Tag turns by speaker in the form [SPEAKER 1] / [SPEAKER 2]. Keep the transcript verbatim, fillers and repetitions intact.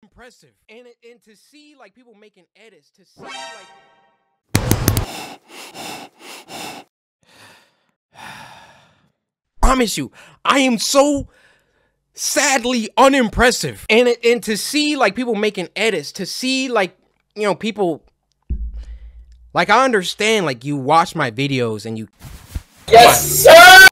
[SPEAKER 1] unimpressive. And and to see like people making edits, to see like promise you, I am so sadly unimpressive. And and to see like people making edits, to see like, you know, people like, I understand like you watch my videos and you
[SPEAKER 2] Yes, sir!